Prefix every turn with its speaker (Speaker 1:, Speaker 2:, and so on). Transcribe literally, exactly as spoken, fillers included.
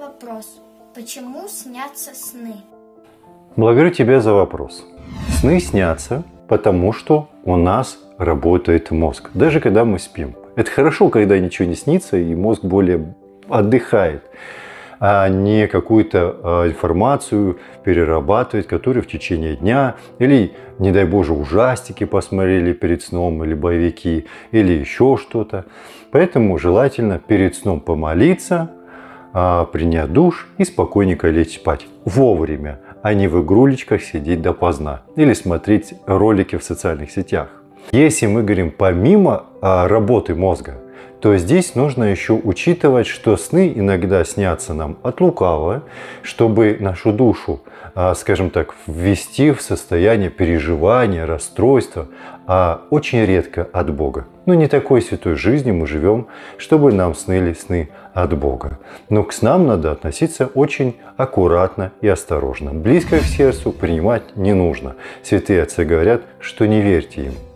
Speaker 1: вопрос. Почему снятся сны?
Speaker 2: Благодарю тебя за вопрос. Сны снятся, потому что у нас работает мозг, даже когда мы спим. Это хорошо, когда ничего не снится и мозг более отдыхает, а не какую-то информацию перерабатывает, которую в течение дня, или, не дай Боже, ужастики посмотрели перед сном, или боевики, или еще что-то. Поэтому желательно перед сном помолиться, принять душ и спокойненько лечь спать вовремя, а не в игрулечках сидеть допоздна или смотреть ролики в социальных сетях. Если мы говорим помимо работы мозга, то здесь нужно еще учитывать, что сны иногда снятся нам от лукавого, чтобы нашу душу, скажем так, ввести в состояние переживания, расстройства, а очень редко от Бога. Ну, не такой святой жизнью мы живем, чтобы нам снили сны от Бога. Но к снам надо относиться очень аккуратно и осторожно. Близко к сердцу принимать не нужно. Святые отцы говорят, что не верьте им.